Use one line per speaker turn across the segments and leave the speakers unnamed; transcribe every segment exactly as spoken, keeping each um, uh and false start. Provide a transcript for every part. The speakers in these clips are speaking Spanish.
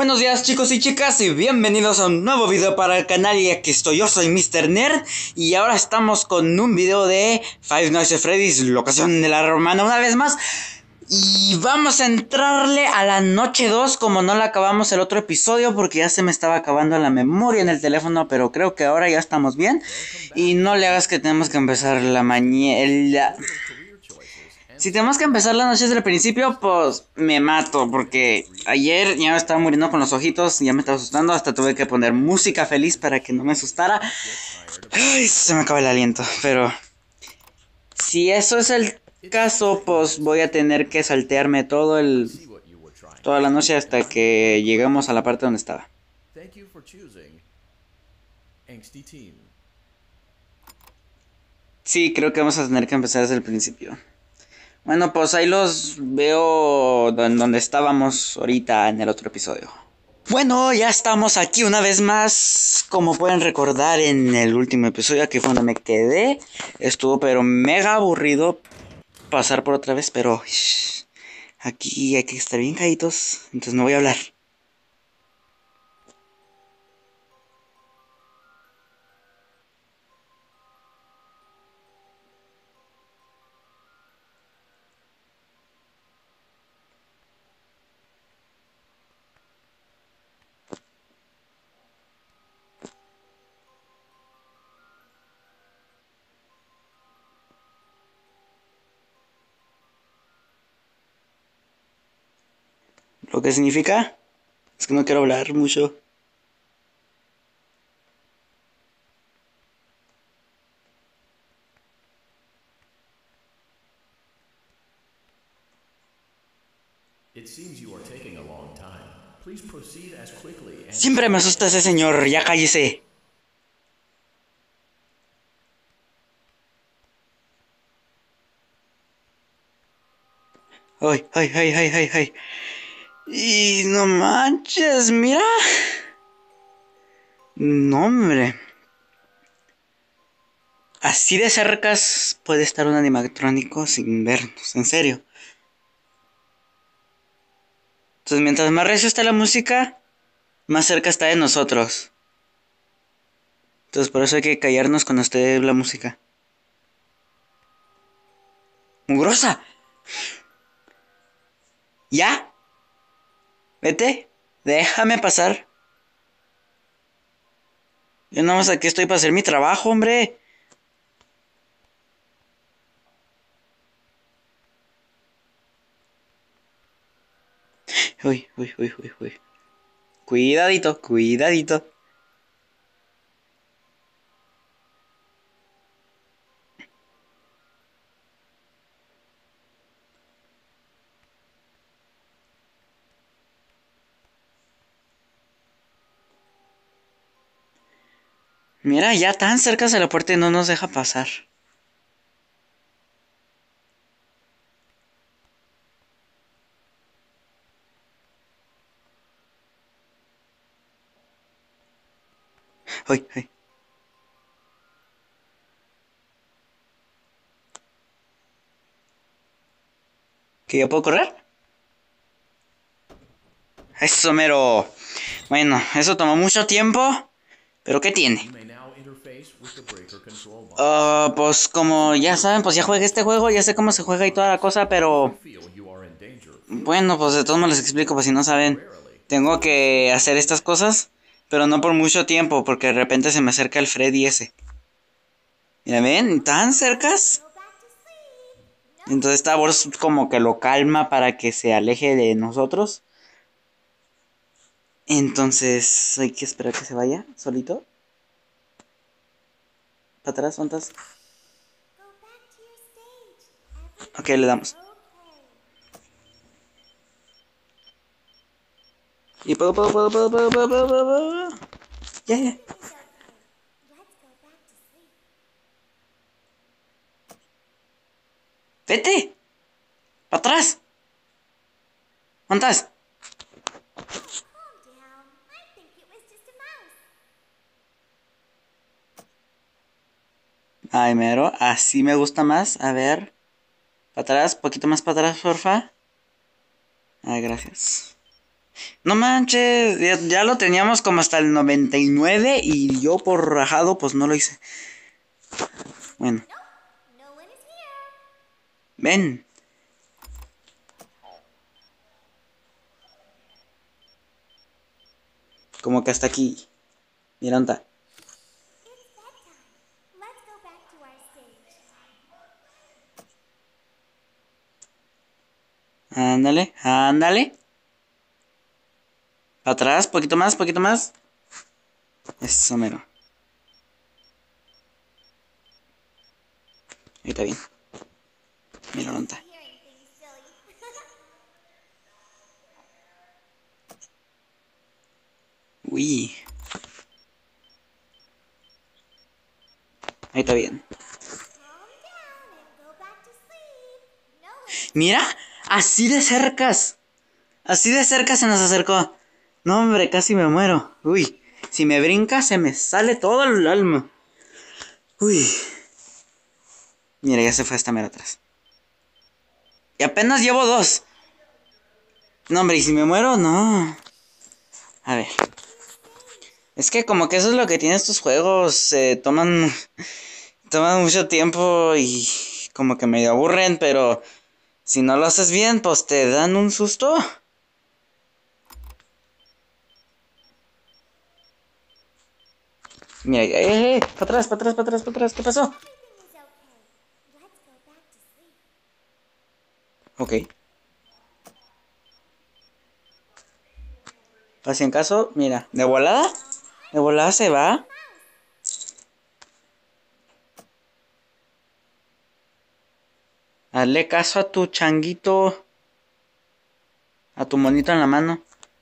Buenos días chicos y chicas y bienvenidos a un nuevo video para el canal. Y aquí estoy, yo soy míster Nerd. Y ahora estamos con un video de Five Nights at Freddy's, locación de la romana una vez más. Y vamos a entrarle a la noche dos, como no la acabamos el otro episodio, porque ya se me estaba acabando la memoria en el teléfono. Pero creo que ahora ya estamos bien. Y no le hagas que tenemos que empezar la mañana. Si tenemos que empezar la noche desde el principio, pues me mato, porque ayer ya me estaba muriendo con los ojitos, ya me estaba asustando, hasta tuve que poner música feliz para que no me asustara. Ay, se me acaba el aliento, pero si eso es el caso, pues voy a tener que saltearme todo el toda la noche hasta que lleguemos a la parte donde estaba. Sí, creo que vamos a tener que empezar desde el principio. Bueno, pues ahí los veo donde estábamos ahorita en el otro episodio. Bueno, ya estamos aquí una vez más. Como pueden recordar, en el último episodio, aquí fue donde me quedé. Estuvo pero mega aburrido pasar por otra vez, pero shh, aquí hay que estar bien calladitos, entonces no voy a hablar. Lo que significa es que no quiero hablar mucho. Siempre me asusta ese señor, ya cállese. Ay, ay, ay, ay, ay, ay. Y no manches, mira. No, hombre. Así de cercas puede estar un animatrónico sin vernos, en serio. Entonces, mientras más recio está la música, más cerca está de nosotros. Entonces, por eso hay que callarnos cuando esté la música. ¡Mugrosa! ¿Ya? Vete, déjame pasar. Yo nada más aquí estoy para hacer mi trabajo, hombre. Uy, uy, uy, uy, uy. Cuidadito, cuidadito. Mira, ya tan cerca de la puerta y no nos deja pasar. Uy, uy. ¿Que ya puedo correr? Eso mero. Bueno, eso tomó mucho tiempo. ¿Pero qué tiene? Uh, pues como ya saben, pues ya jugué este juego, ya sé cómo se juega y toda la cosa, pero... Bueno, pues de todos modos les explico, pues si no saben. Tengo que hacer estas cosas, pero no por mucho tiempo, porque de repente se me acerca el Freddy ese. Mira, ¿ven? ¿Tan cercas? Entonces esta voz como que lo calma para que se aleje de nosotros. Entonces hay que esperar que se vaya solito. Para atrás, ¿dónde estás? Ok, le damos. Y puedo, puedo, puedo, puedo, puedo, puedo, puedo, puedo. Ya, ya. Vete. Para atrás. ¿Dónde estás? Ay, mero, así me gusta más. A ver. Para atrás, poquito más para atrás, porfa. Ay, gracias. No manches, ya, ya lo teníamos como hasta el noventa y nueve y yo por rajado pues no lo hice. Bueno, ven. Como que hasta aquí. Mira, anda. Ándale, ándale. Para atrás, poquito más, poquito más. Eso mero. Ahí está bien. Mira, anda. Uy. Ahí está bien. Mira, así de cercas. Así de cerca se nos acercó. No, hombre, casi me muero. Uy, si me brinca se me sale todo el alma. Uy. Mira, ya se fue esta mera atrás. Y apenas llevo dos. No, hombre, ¿y si me muero? No. A ver. Es que como que eso es lo que tienen estos juegos. Se toman... Toman mucho tiempo y como que medio aburren, pero... Si no lo haces bien, pues te dan un susto. Mira, eh, eh, para atrás, para atrás, para atrás, para atrás. ¿Qué pasó? Ok. Para si en caso, mira, de volada. De volada se va. Hazle caso a tu changuito. A tu monito en la mano.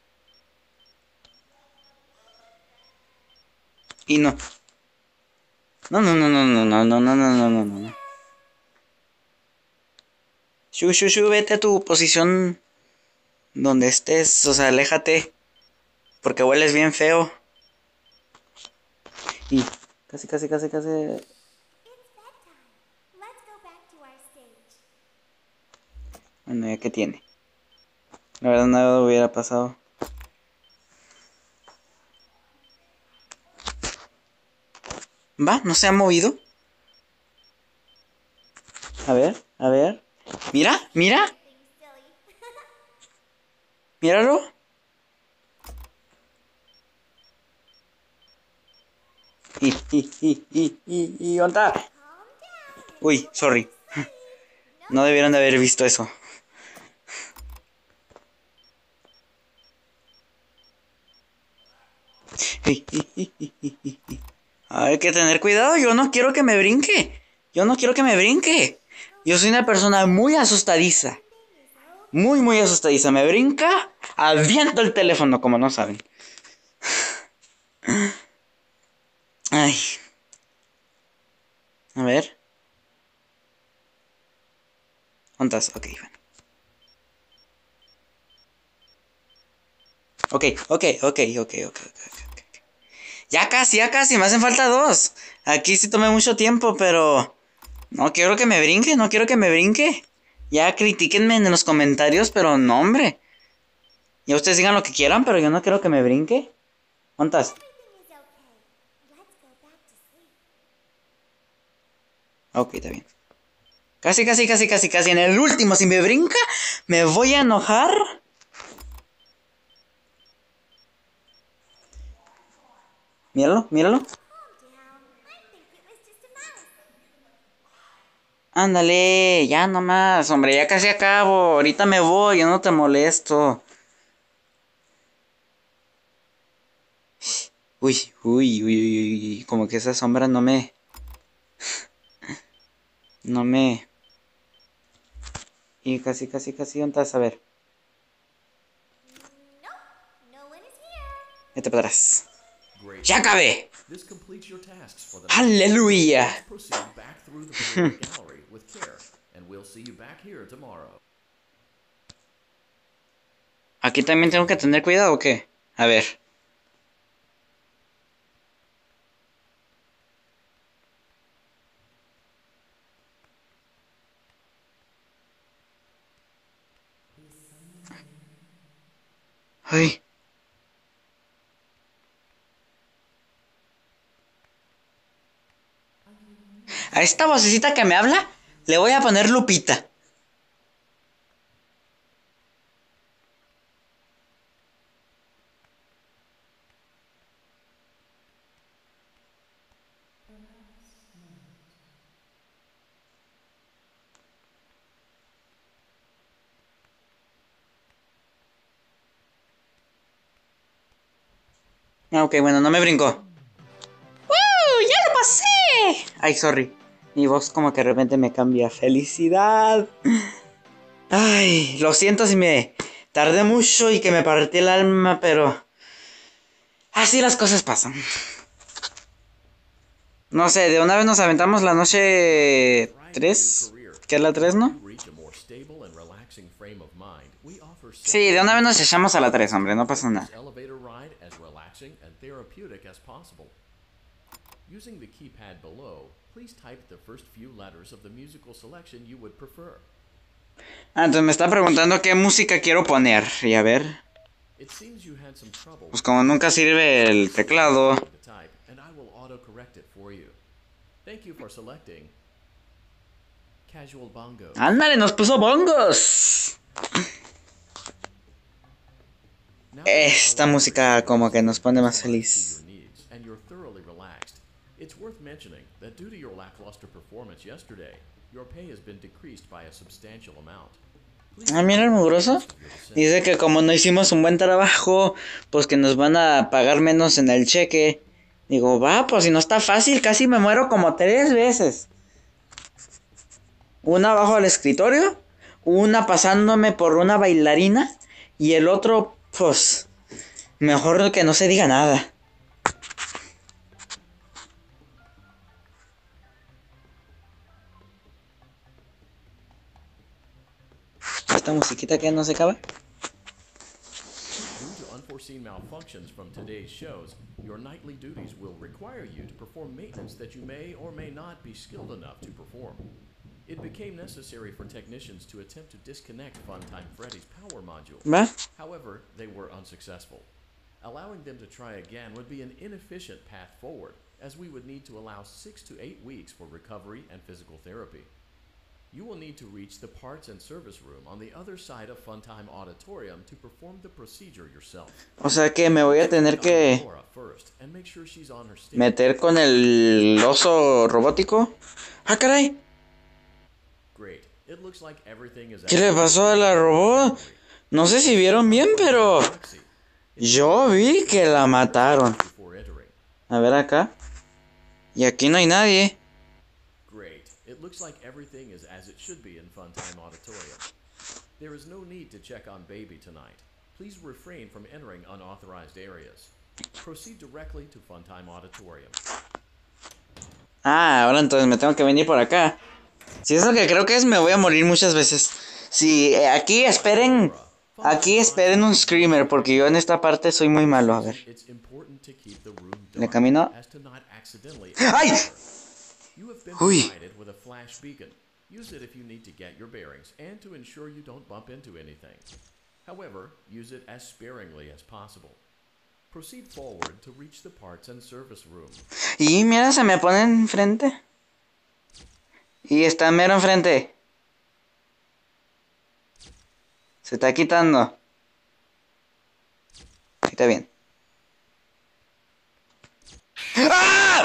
Y no. No, no, no, no, no, no, no, no, no, no, no, no. Shu, shu, shu, vete a tu posición donde estés. O sea, aléjate. Porque hueles bien feo. Y casi, casi, casi, casi. Bueno, ya que tiene. La verdad nada hubiera pasado. Va, no se ha movido. A ver, a ver. Mira, mira. Míralo. Y, y, y, y, y, y, ¿onda? Uy, sorry. No debieron de haber visto eso. Y, y, y, y, y, y. Hay que tener cuidado, yo no quiero que me brinque. Yo no quiero que me brinque. Yo soy una persona muy asustadiza. Muy, muy asustadiza. Me brinca, aviento el teléfono, como no saben. Ay. A ver. ¿Cuántas? Ok, bueno. Ok, ok, ok, ok, ok, ok. Ya casi, ya casi, me hacen falta dos. Aquí sí tomé mucho tiempo, pero... No quiero que me brinque, no quiero que me brinque. Ya critíquenme en los comentarios, pero no, hombre. Ya ustedes digan lo que quieran, pero yo no quiero que me brinque. ¿Cuántas? Ok, está bien. Casi, casi, casi, casi, casi. En el último, si me brinca, me voy a enojar. Míralo, míralo. Ándale, ya nomás, hombre, ya casi acabo. Ahorita me voy, yo no te molesto. Uy, uy, uy, uy, uy, como que esa sombra no me... No me... Y casi, casi, casi, ¿dónde estás? A ver. Vete para atrás. ¡Ya acabé! ¡Aleluya! Aquí también tengo que tener cuidado, ¿o qué? A ver. Ay. A esta vocecita que me habla, le voy a poner Lupita. Ah, ok, bueno, no me brincó. ¡Uh! ¡Ya lo pasé! Ay, sorry. Mi voz como que de repente me cambia. ¡Felicidad! Ay, lo siento si me tardé mucho y que me partí el alma, pero así las cosas pasan. No sé, de una vez nos aventamos la noche tres, que es la tres, ¿no? Sí, de una vez nos echamos a la tres, hombre, no pasa nada.
Using the keypad below, please type the first few letters of the musical selection you would prefer.
Ah, entonces me está preguntando qué música quiero poner. Y a ver.
It seems you had some trouble.
Pues como nunca sirve el teclado.
And I will autocorrect it for you. Thank you for selecting Casual Bongo.
Ándale, nos puso bongos. Esta música como que nos pone más feliz.
It's worth mentioning that due to your lackluster performance yesterday, your pay has been decreased by a substantial amount.
Ah, mira el mugroso. Dice que como no hicimos un buen trabajo, pues que nos van a pagar menos en el cheque. Digo, va, pues si no está fácil, casi me muero como tres veces. Una abajo del escritorio, una pasándome por una bailarina y el otro, pues, mejor que no se diga nada. Esta musiquita que no se acaba.
Due to unforeseen malfunctions from today's shows, your nightly duties will require you to perform maintenance that you may or may not be skilled enough to perform. It became necessary for technicians to attempt to disconnect Funtime Freddy's power module.
¿Va?
However, they were unsuccessful. Allowing them to try again would be an inefficient path forward, as we would need to allow six to eight weeks for recovery and physical therapy. You will need to reach the parts and service room on the other side of Funtime Auditorium to perform the procedure yourself.
O sea que me voy a tener que meter con el oso robótico. Ah, caray. ¿Qué le pasó a la robot? No sé si vieron bien, pero yo vi que la mataron. A ver acá. Y aquí no hay nadie.
It looks like everything is as it should be in Funtime Auditorium. There is no need to check on Baby tonight. Please refrain from entering unauthorized areas. Proceed directly to Funtime Auditorium.
Ah, ahora entonces me tengo que venir por acá. Si es lo que creo que es, me voy a morir muchas veces. Si eh, aquí esperen, aquí esperen un screamer, porque yo en esta parte soy muy malo. A ver. ¿Le camino? ¡Ay! Uy.
Flash beacon. Use it if you need to get your bearings and to ensure you don't bump into anything. However, use it as sparingly as possible. Proceed forward to reach the parts and service room.
Y mira, se me pone enfrente. Y está mero enfrente. Se está quitando. Está bien. ¡Ah!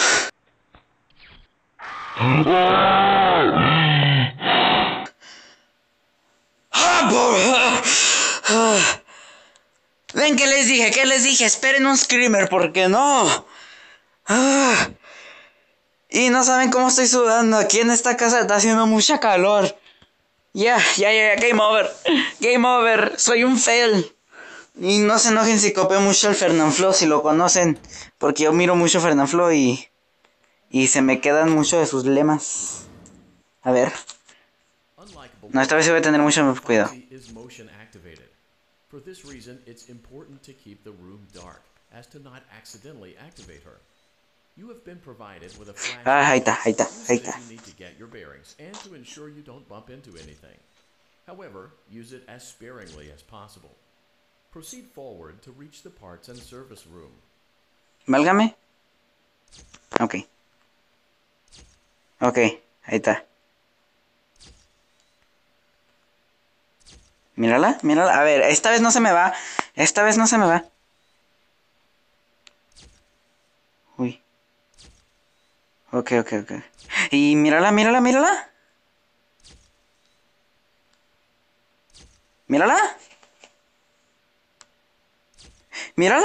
Ven, que les dije, que les dije, esperen un screamer, porque no. Ah. Y no saben cómo estoy sudando. Aquí en esta casa está haciendo mucha calor. Ya, ya, ya, game over. Game over. Soy un fail. Y no se enojen si copio mucho el Fernanfloo, si lo conocen. Porque yo miro mucho Fernanfloo y... Y se me quedan mucho de sus lemas. A ver. No, esta vez sí voy a tener mucho cuidado.
For this reason, it's important to keep the room dark, as to not accidentally activate her. You have been provided with a flash.
Ah, ahí está, ahí está, ahí está.
You need to get your bearings and to ensure you don't bump into anything. However, use it as sparingly as possible. Proceed forward to reach the parts and service room.
Válgame. Ok. Ok, ahí está. Mírala, mírala. A ver, esta vez no se me va. Esta vez no se me va. Uy. Ok, ok, ok. Y mírala, mírala, mírala. Mírala. Mírala.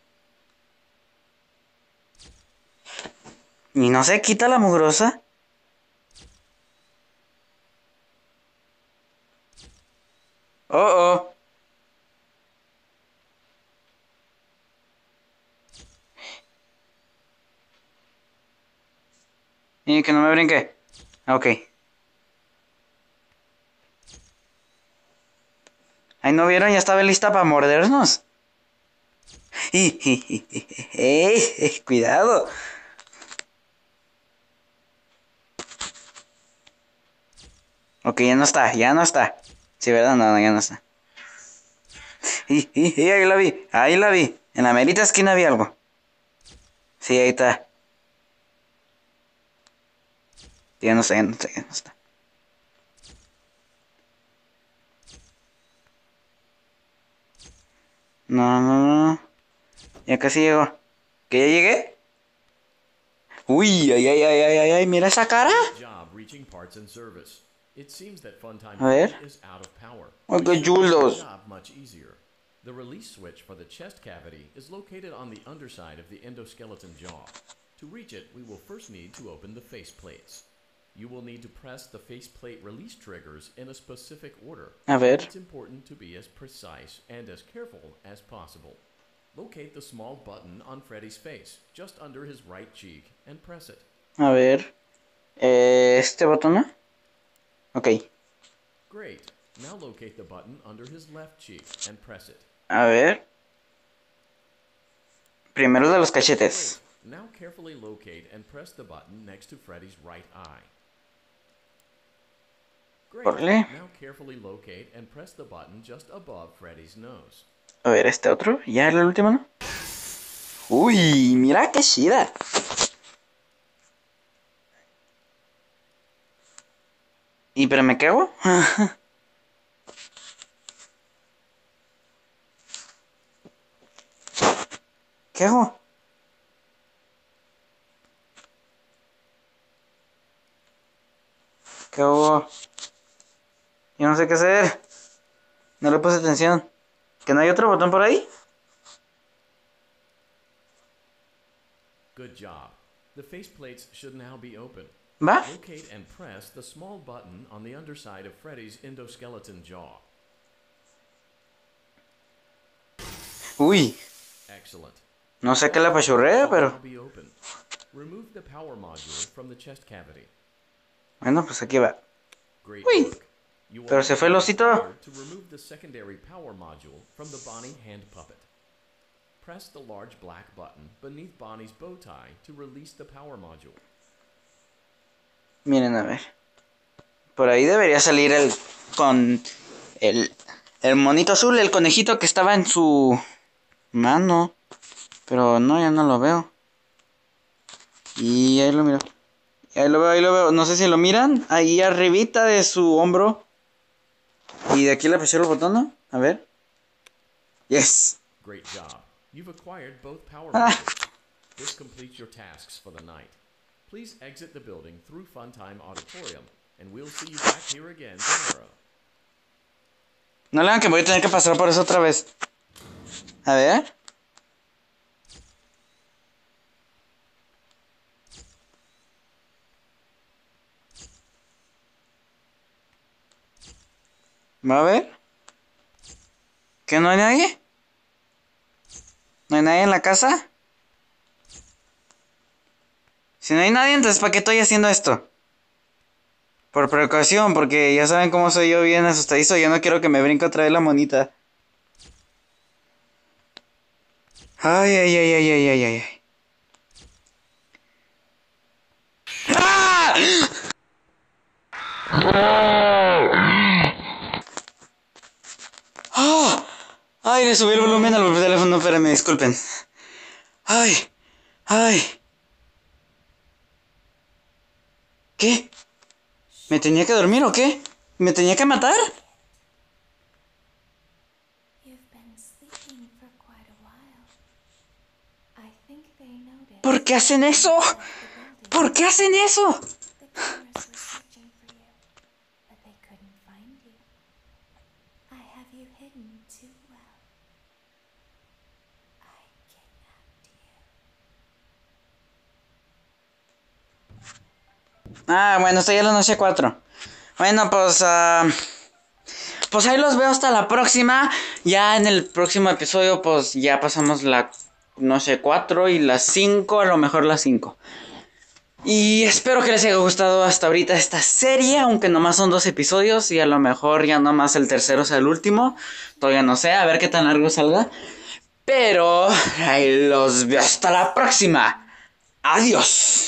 Y no se quita la mugrosa. Oh, oh. Y que no me brinque. Ok. Ahí no vieron, ya estaba lista para mordernos. Y, y, y, y, ey, ey, cuidado. Ok, ya no está, ya no está. Sí, ¿verdad? No, no, ya no está. Y, y, y ahí la vi, ahí la vi. En la merita esquina vi algo. Sí, ahí está. Ya no está, ya no está, ya no está. No, no, no. Ya casi llegó. ¿Que ya llegué? Uy, ay, ay, ay, ay, ay, ay, mira esa cara.
Job reaching parts and service. It seems that Funtime
A ver.
is out of power.
Ay, qué
This should make
chulos.
the job much easier. The release switch for the chest cavity is located on the underside of the endoskeleton jaw. To reach it, we will first need to open the face plates. You will need to press the faceplate release triggers in a specific order.
A ver.
It's important to be as precise and as careful as possible. Locate the small button on Freddy's face, just under his right cheek, and press it.
A ver. Eh, este botón, ¿no? Ok.
Great. Now locate the button under his left cheek and press it.
A ver. Primero de los cachetes.
Great. Now carefully locate and press the button next to Freddy's right eye. Great.
Órale.
Now carefully locate and press the button just above Freddy's nose.
A ver, este otro. ¿Ya era el último, no? Uy, mira qué chida. ¿Y pero me cago? ¿Qué hago? ¿Qué hago? Yo no sé qué hacer. No le puse atención. ¿Que no hay otro botón por ahí?
Good job. The faceplates should now be open.
¿Va?
Locate and press the small button on the underside of Freddy's endoskeleton jaw.
Uy.
Excellent.
No sé qué la apachurré, pero...
Now be open. Remove the power module from the chest cavity.
Bueno, pues aquí va.
Great
Uy.
work. You will
Pero se fue el
also be
osito.
required to remove the secondary power module from the Bonnie hand puppet. Press the large black button beneath Bonnie's bow tie to release the power module.
Miren, a ver. Por ahí debería salir el... Con... El... El monito azul, el conejito que estaba en su... Mano. Pero no, ya no lo veo. Y ahí lo miro. Ahí lo veo, ahí lo veo. No sé si lo miran. Ahí arribita de su hombro. Y de aquí le presiono el botón, ¿no? A ver. Yes.
Great job. You've acquired both power
Ah.
modules. This completes your tasks for the night. Please exit the building through Funtime Auditorium, and we'll see you back here again tomorrow.
No le hagan que voy a tener que pasar por eso otra vez. A ver. ¿Va a ver? ¿Que no hay nadie? ¿No hay nadie en la casa? Si no hay nadie, entonces ¿para qué estoy haciendo esto? Por precaución, porque ya saben cómo soy yo bien asustadizo. Yo no quiero que me brinque otra vez la monita. Ay, ay, ay, ay, ay, ay, ay. ¡Ah! ¡Ah! ¡Ay, le subí el volumen al teléfono, pero me disculpen. Ay, ay. ¿Qué? ¿Me tenía que dormir o qué? ¿Me tenía que matar? ¿Por qué hacen eso? ¿Por qué hacen eso? Ah, bueno, estoy a la noche cuatro. Bueno, pues... Uh, pues ahí los veo hasta la próxima. Ya en el próximo episodio, pues ya pasamos la... no sé, cuatro y las cinco, a lo mejor las cinco. Y espero que les haya gustado hasta ahorita esta serie, aunque nomás son dos episodios y a lo mejor ya nomás el tercero sea el último. Todavía no sé, a ver qué tan largo salga. Pero ahí los veo hasta la próxima. Adiós.